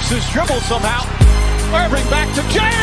Works his dribble somehow. Irving back to James.